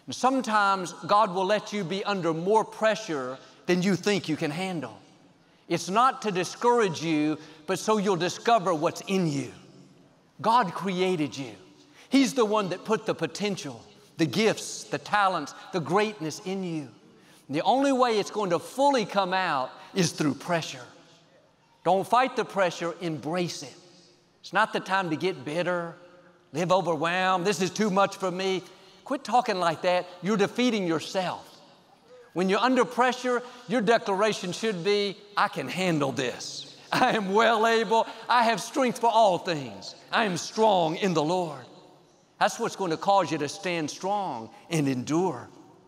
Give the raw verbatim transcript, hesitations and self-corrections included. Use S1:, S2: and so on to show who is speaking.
S1: And sometimes God will let you be under more pressure than you think you can handle. It's not to discourage you, but so you'll discover what's in you. God created you. He's the one that put the potential, the gifts, the talents, the greatness in you. And the only way it's going to fully come out is through pressure. Don't fight the pressure, embrace it. It's not the time to get bitter, live overwhelmed, this is too much for me. Quit talking like that. You're defeating yourself. When you're under pressure, your declaration should be, I can handle this. I am well able. I have strength for all things. I am strong in the Lord. That's what's going to cause you to stand strong and endure.